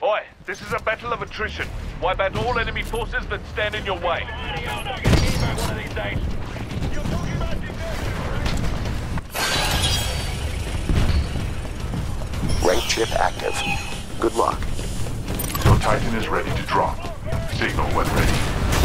Oi, this is a battle of attrition. Wipe out all enemy forces that stand in your way. Rank chip active. Good luck. Your Titan is ready to drop. Signal when ready.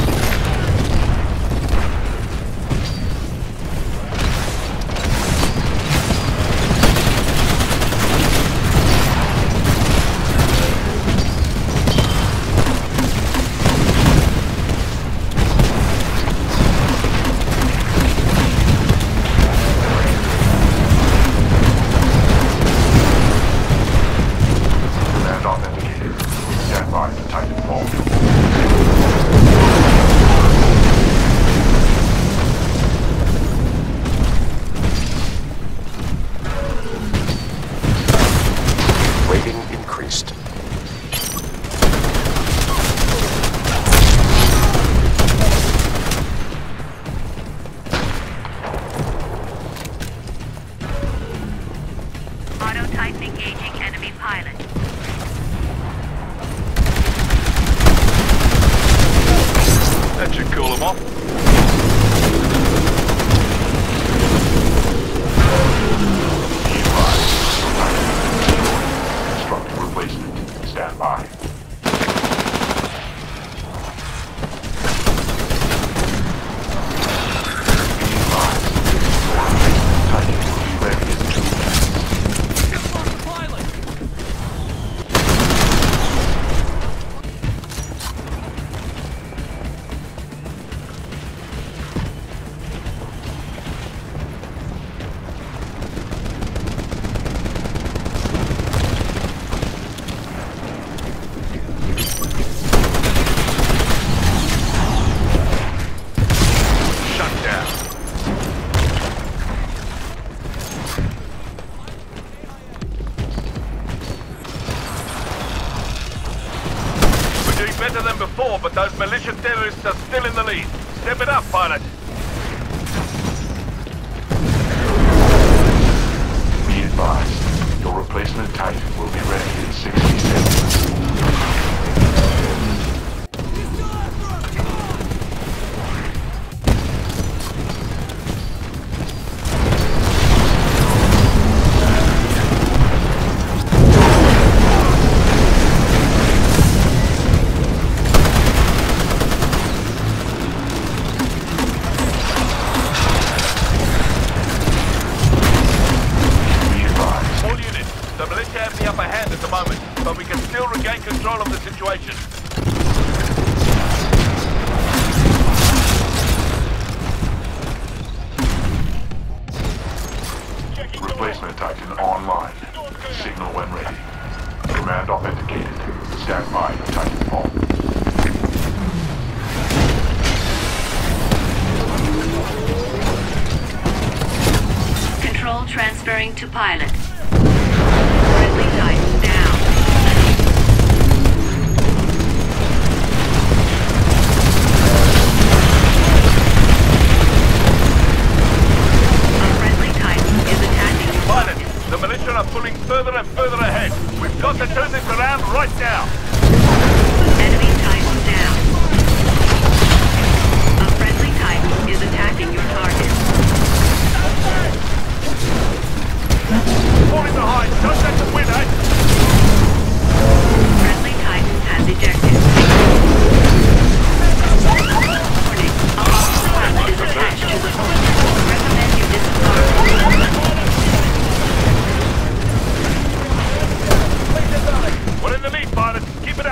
Better than before, but those militia terrorists are still in the lead. Step it up, pilot. Be advised, your replacement Titan will be ready in 60 seconds. Control of the situation. Replacement Titan online. Signal when ready. Command authenticated. Stand by for Titanfall. Control transferring to pilot. Friendly Titan down. The militia are pulling further and further ahead. We've got to turn this around right now. Enemy Titan down. A friendly Titan is attacking your target. Falling behind. Don't let them win, eh? Friendly Titan has ejected. Warning. A hostile pilot is attached to the hull. Recommend you disembark. We're in the lead, pilot. Keep it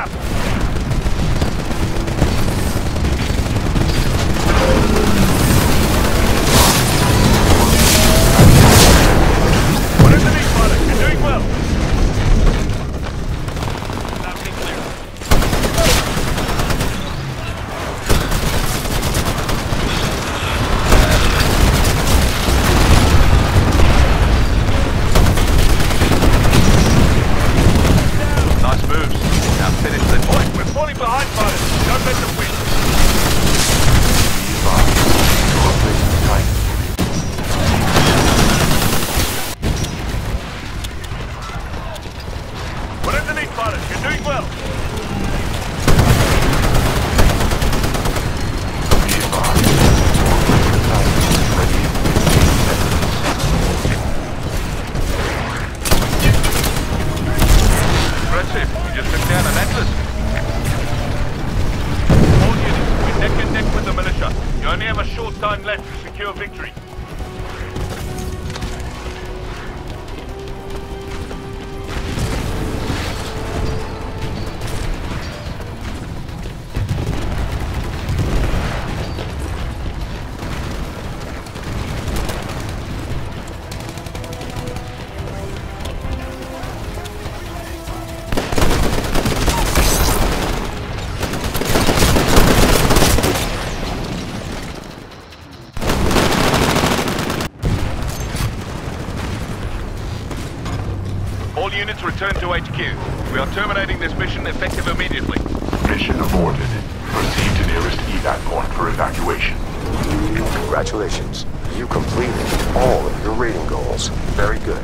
have a short time left to secure victory. All units return to HQ. We are terminating this mission effective immediately. Mission aborted. Proceed to nearest evac point for evacuation. Congratulations. You completed all of your rating goals. Very good.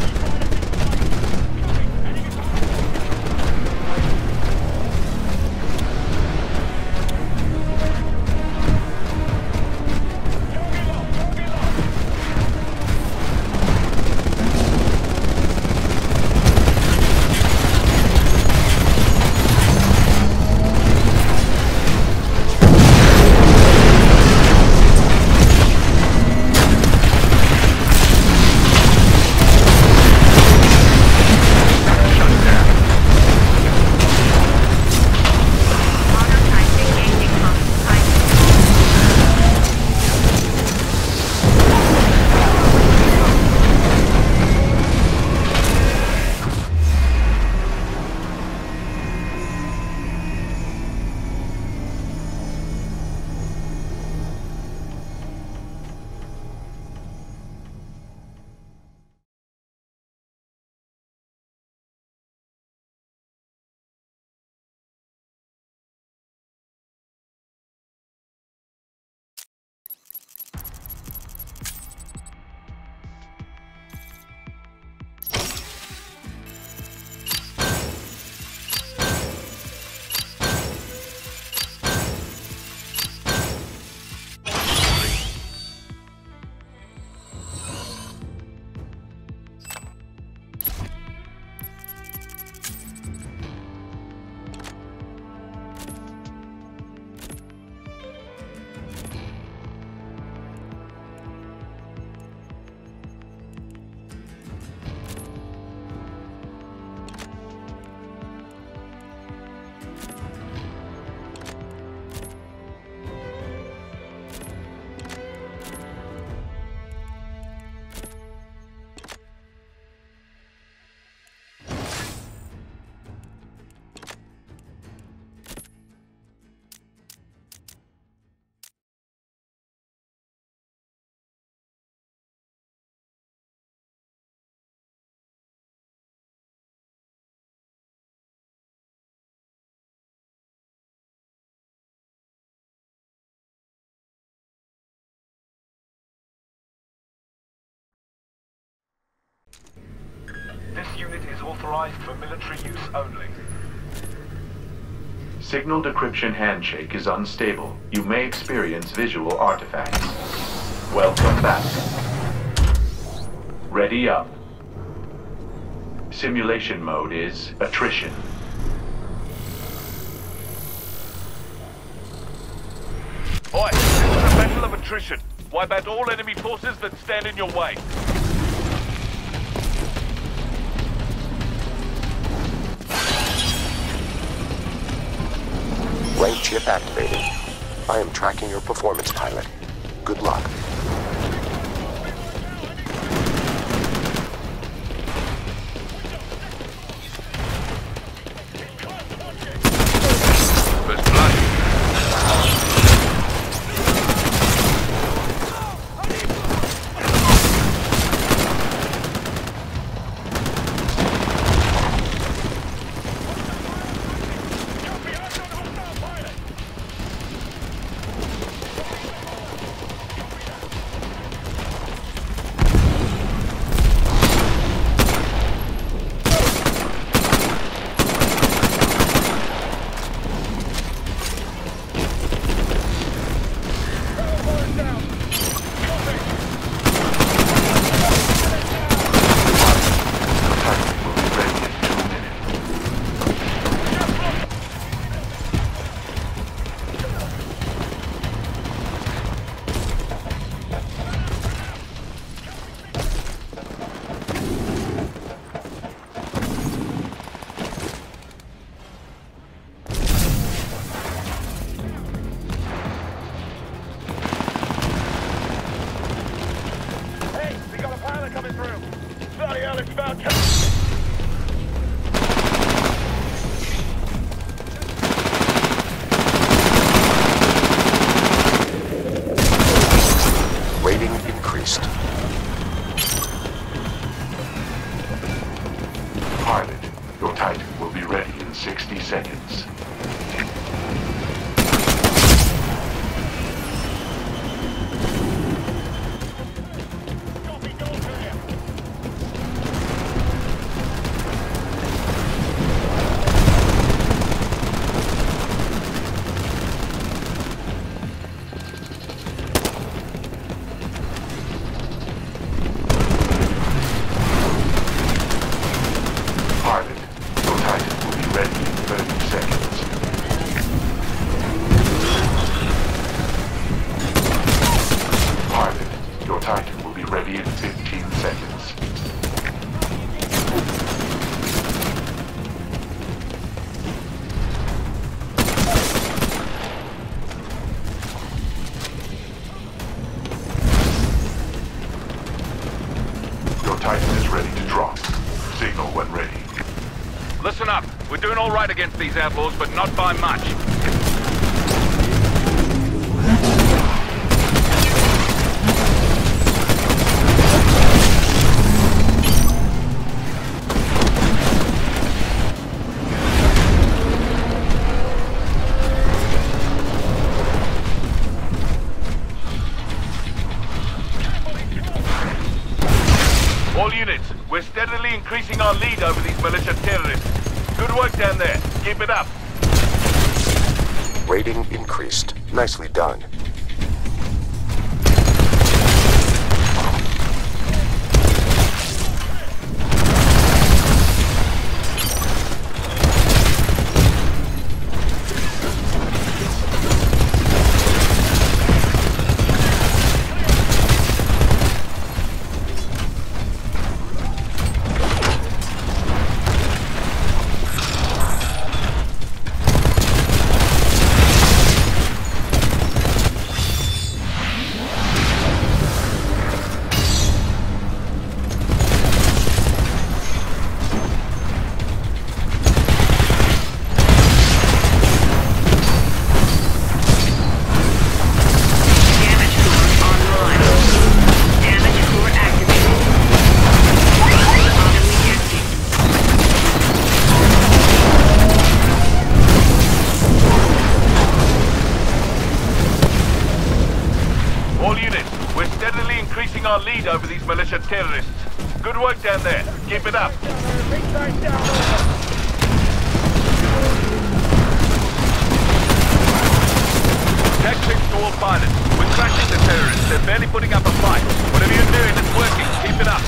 This unit is authorized for military use only. Signal decryption handshake is unstable. You may experience visual artifacts. Welcome back. Ready up. Simulation mode is attrition. Oi, this is a battle of attrition. Wipe out all enemy forces that stand in your way. Rank chip activated. I am tracking your performance, pilot. Good luck. First blood. Rating increased. Pilot, your Titan will be ready in 60 seconds. Pilot, your Titan will be ready in 30 seconds. Pilot, your Titan will be ready in 15 seconds. Your Titan is ready to drop. Signal when ready. Listen up. We're doing all right against these outlaws, but not by much. All units, we're steadily increasing our lead over these militia terrorists. Good work down there. Keep it up. Rating increased. Nicely done. Our lead over these militia terrorists. Good work down there. Keep it up. Tech 6 to all pilots. We're crashing the terrorists. They're barely putting up a fight. Whatever you're doing, it's working. Keep it up.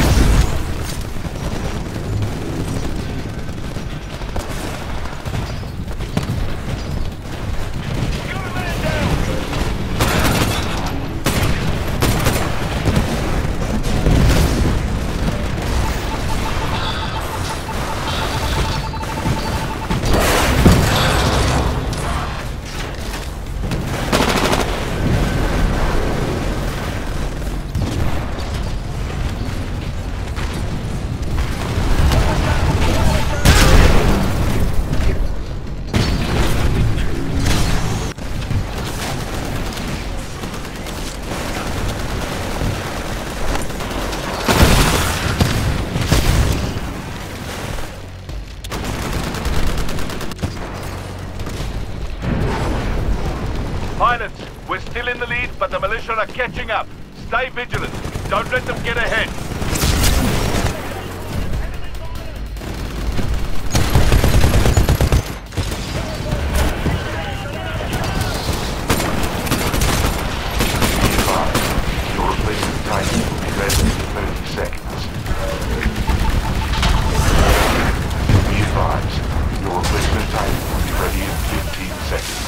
Pilots, we're still in the lead, but the militia are catching up. Stay vigilant. Don't let them get ahead. Your replacement Titan will be ready in 30 seconds. Be advised, your replacement Titan will be ready in 15 seconds.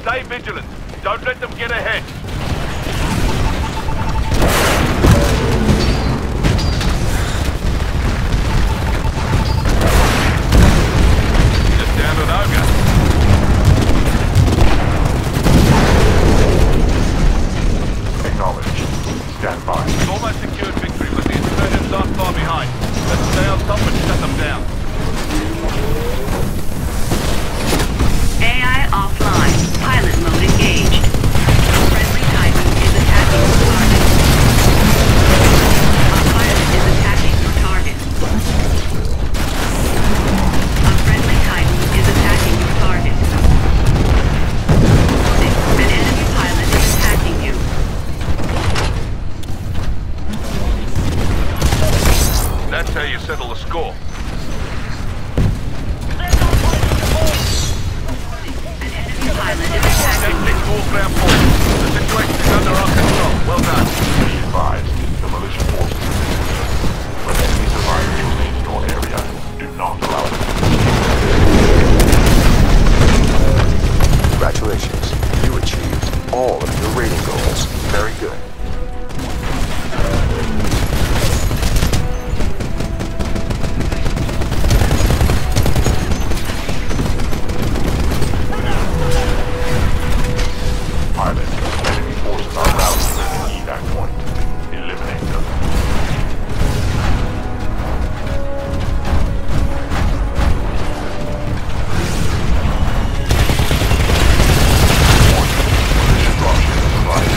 Stay vigilant. Don't let them get ahead. Just down an ogre. Acknowledged. Stand by. We've almost secured victory, but the insurgents aren't far behind. Let's stay on top and shut them down. AI offline. Pilot mode engaged. A friendly Titan is attacking your target. A pilot is attacking your target. A friendly Titan is attacking your target. An enemy pilot is attacking you. That's how you settle the score. An enemy pilot is attacking you. Take all ground forces. The situation is under our control. Well done. Be advised, the militia forces are in position. When enemy survivors remain in your area, do not allow them to escape. Congratulations. You achieved all of your rating goals. Very good. Pilot, enemy forces are routed at the evac point. Eliminate them. Militia dropship provided.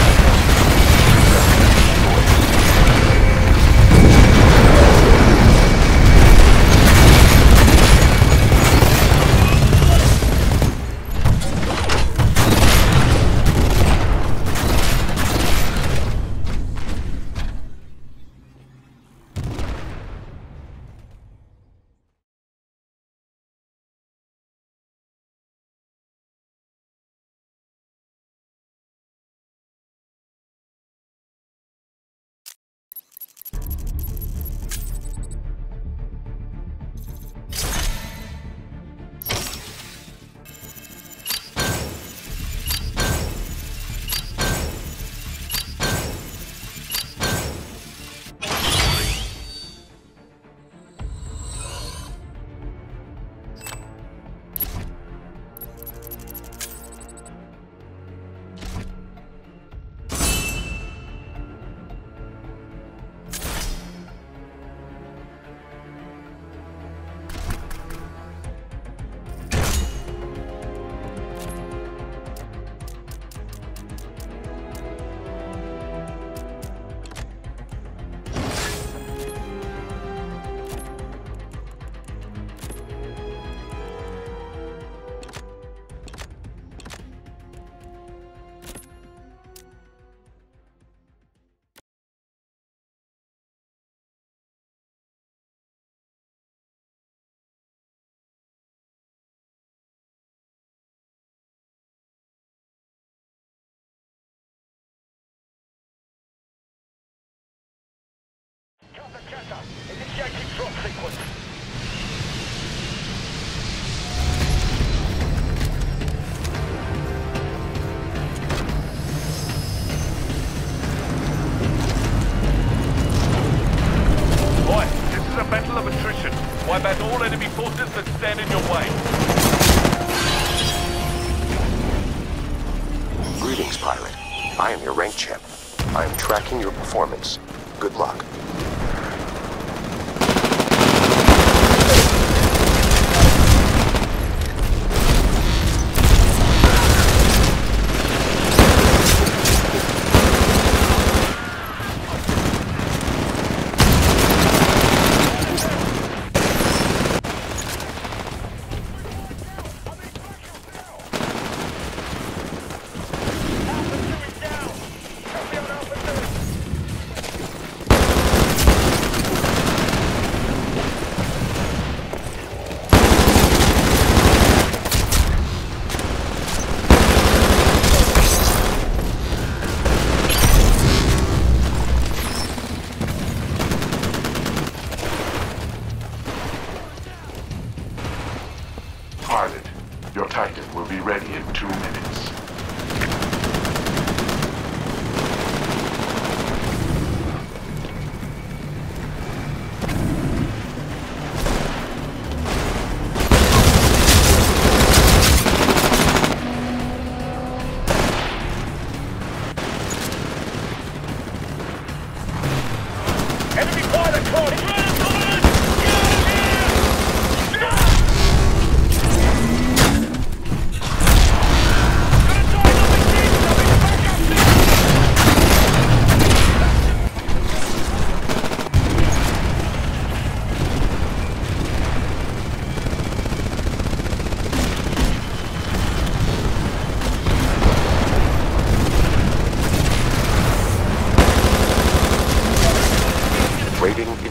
Initiating drop sequence. Boy, this is a battle of attrition. Wipe out all enemy forces that stand in your way. Greetings, pilot. I am your rank champ. I am tracking your performance. Good luck. Pilot, your Titan will be ready in 2 minutes.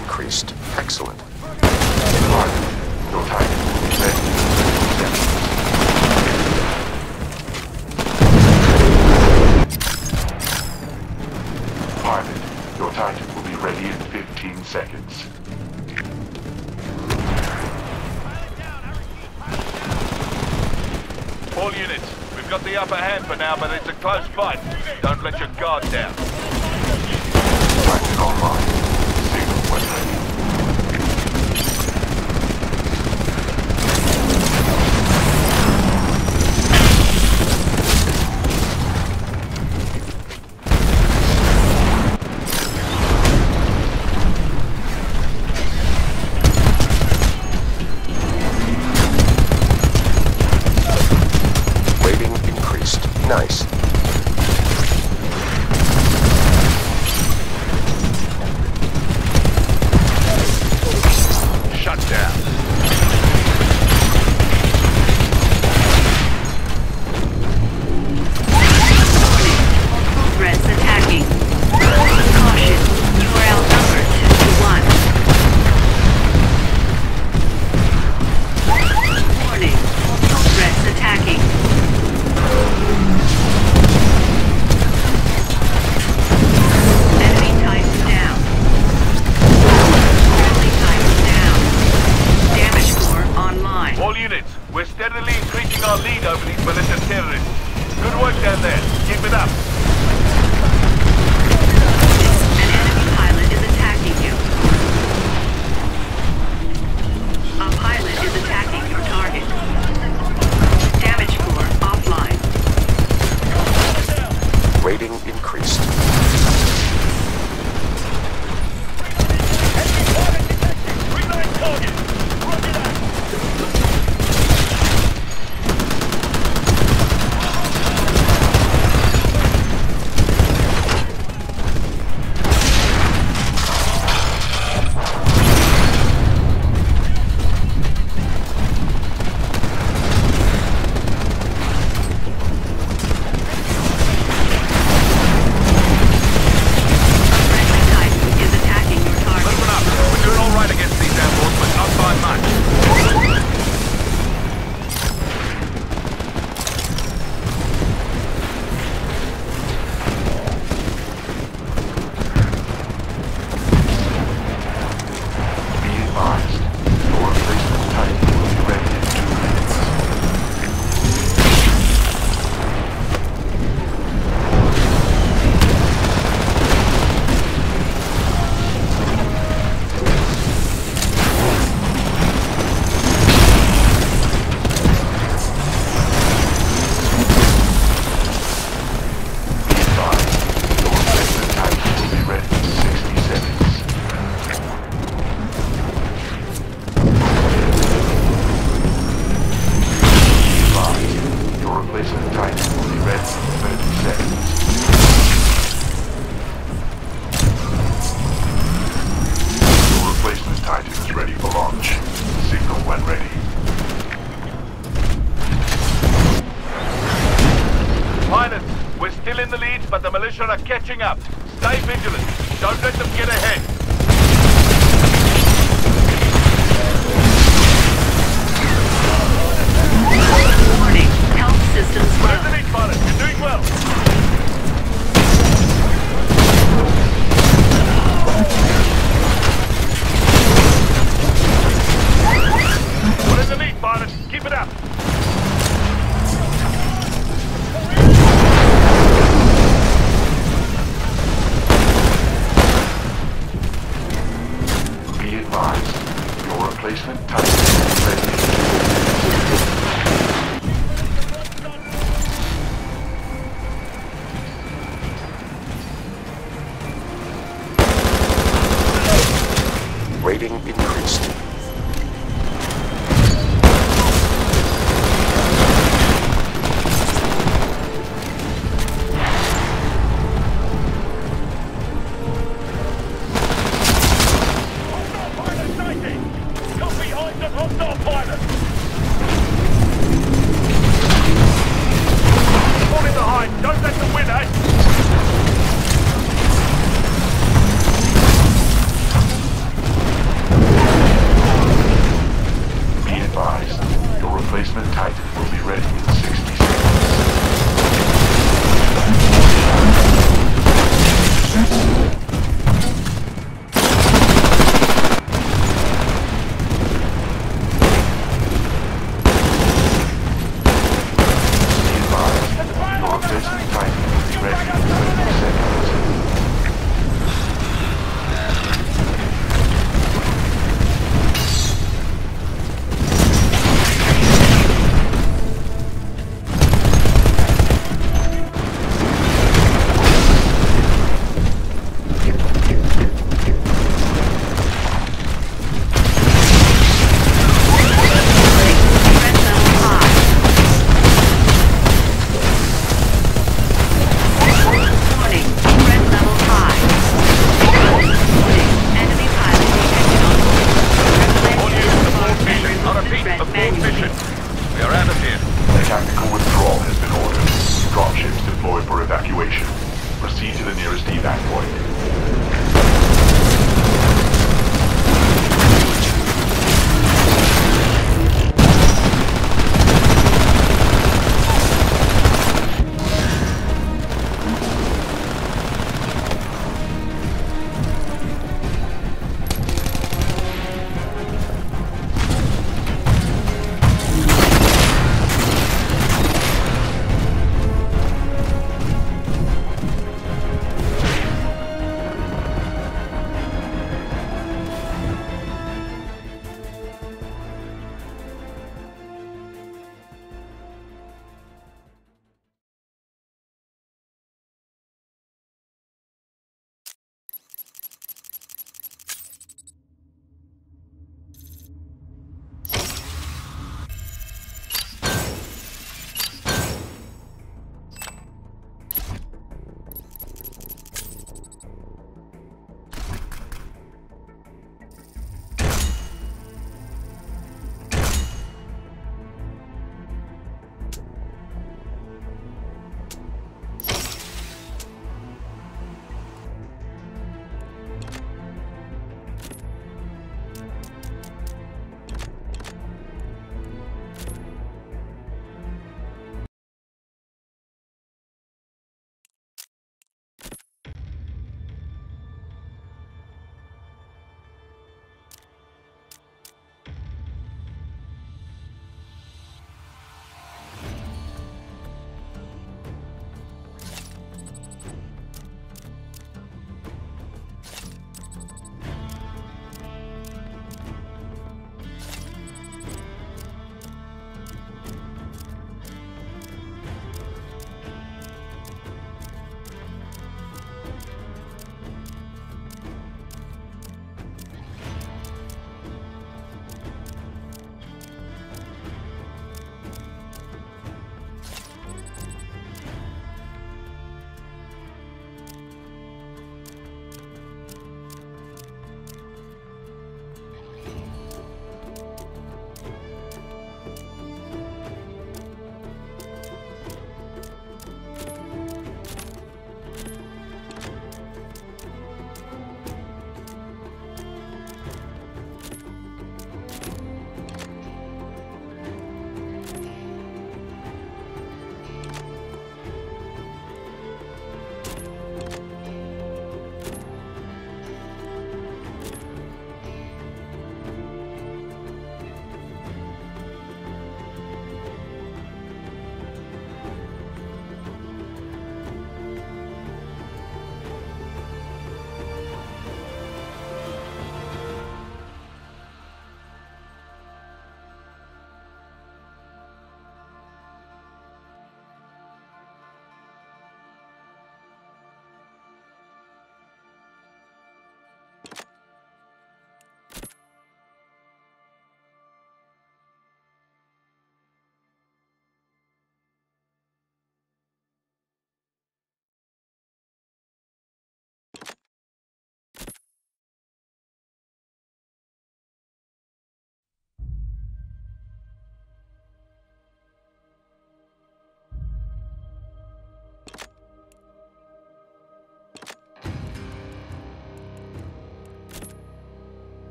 increased. Excellent. Barton, your Titan will be ready in 15 seconds. Pilot, your Titan will be ready in 15 seconds. All units, we've got the upper hand for now, but it's a close fight. Don't let your guard down. Titan online. Signal when ready. Rating increased. Nice. Shut down. Multiple threats attacking. Caution, you are outnumbered 2-1. Warning, multiple threats attacking. Enemy Titan down. Friendly Titan down. Damage core online. All units, we're steadily increasing our lead over these militia terrorists. Good work down there. Keep it up. An enemy pilot is attacking you. A pilot is attacking your target. Damage core offline. Rating increased. Friendly Titan is attacking your target. Listen up. We're doing all right against these animals, but not by much. Be advised, your replacement Titan will be ready in 2 minutes. Be advised, your replacement Titan will be ready in 60 seconds. Your replacement Titan will be ready in 30 seconds. Your replacement Titan is ready for launch. Signal when ready. Pilots, we're still in the lead, but the militia are catching up. Stay vigilant. Don't let them get ahead. Warning, health systems Where's the low. lead, pilot? You're doing well. We're in the lead, pilot. Keep it up. Be advised, your replacement Titan will be ready in 2 minutes. Rating increased.